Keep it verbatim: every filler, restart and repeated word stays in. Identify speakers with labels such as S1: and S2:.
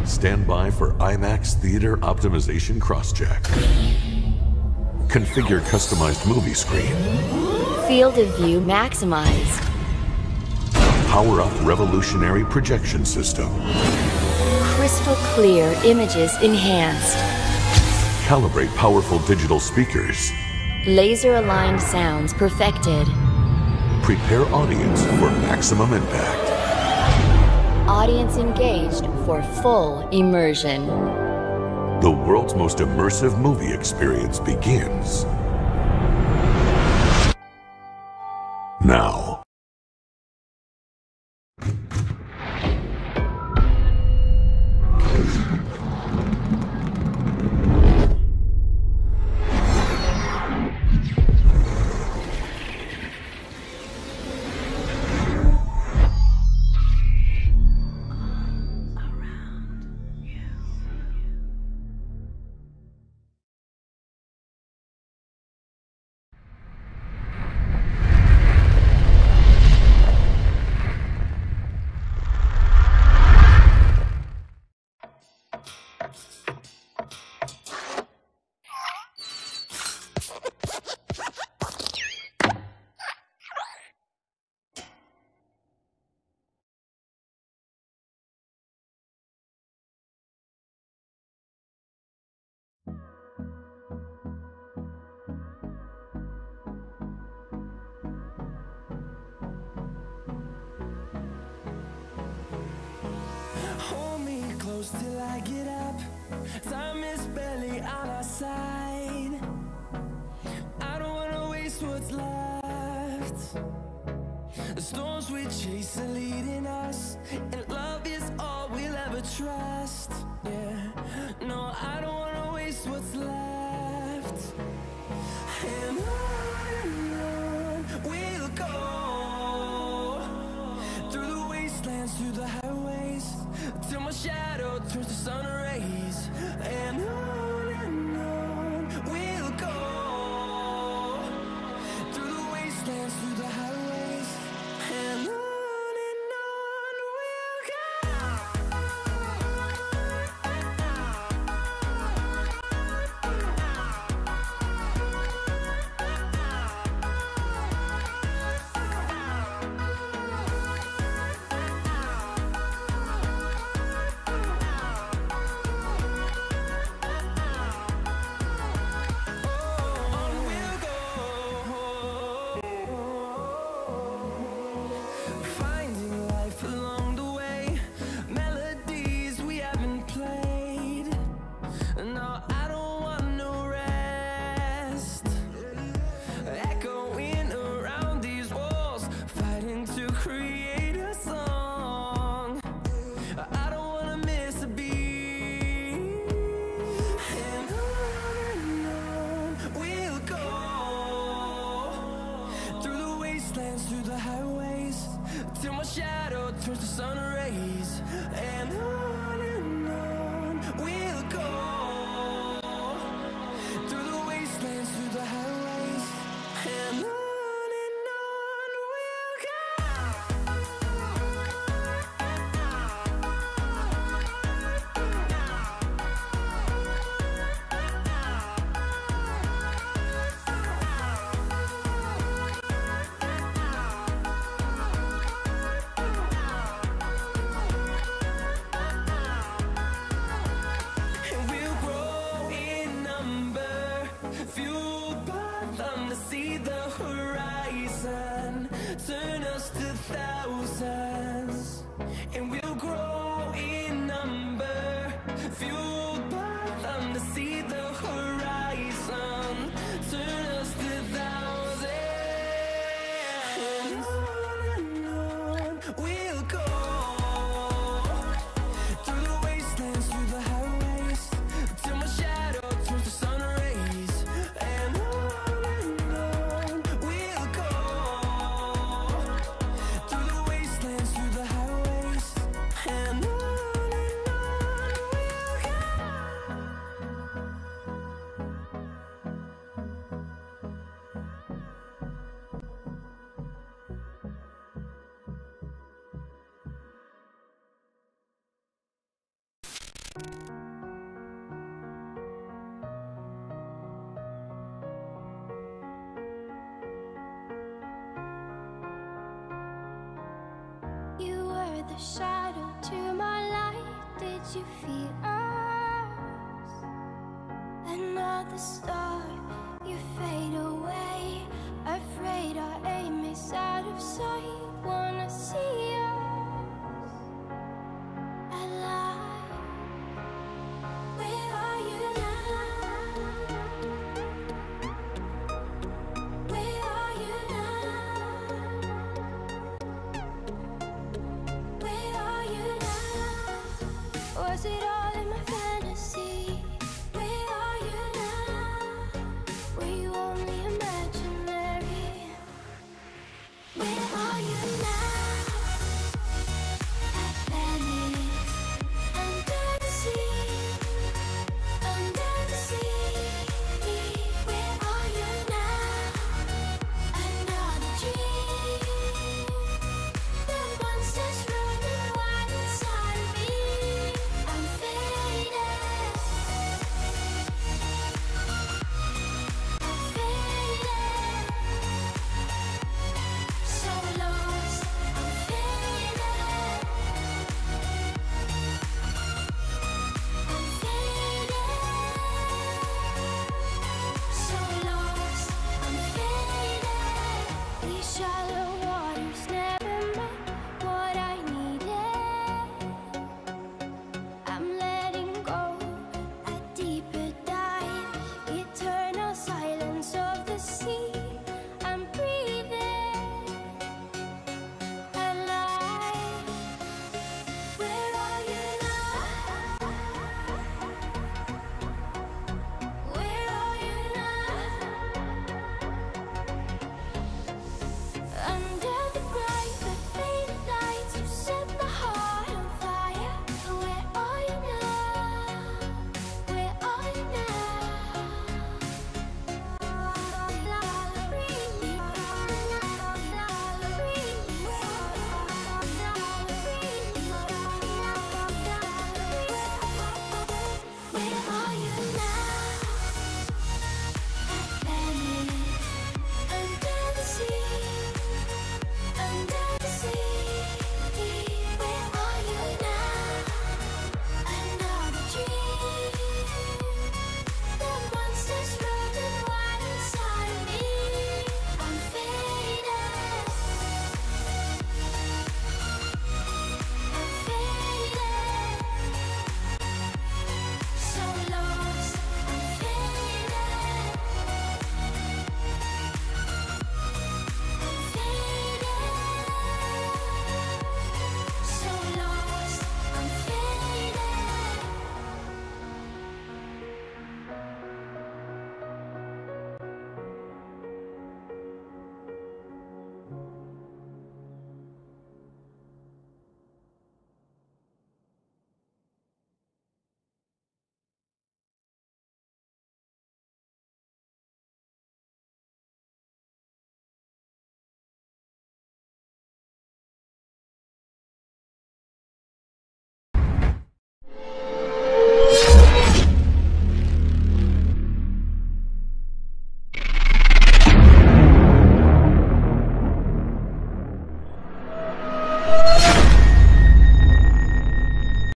S1: Stand by for IMAX Theater Optimization Crosscheck. Configure customized movie screen.
S2: Field of view maximized.
S1: Power up revolutionary projection system.
S2: Crystal clear images enhanced.
S1: Calibrate powerful digital speakers.
S2: Laser-aligned sounds perfected.
S1: Prepare audience for maximum impact.
S2: Audience engaged for full immersion.
S1: The world's most immersive movie experience begins now.
S3: Hold me close till I get up. Time is barely on our side. I don't wanna waste what's left. The storms we chase are leading us, and love is all we'll ever trust. Yeah, no, I don't wanna waste what's left. And on and on we'll go, through the wastelands, through the highways, till my shadow turns to sun rays. And on and on we'll go, through the wastelands, through the highways, and on and on we'll
S4: your shadow to my light. Did you feel us? Another star, you fade away. Afraid our aim is out of sight.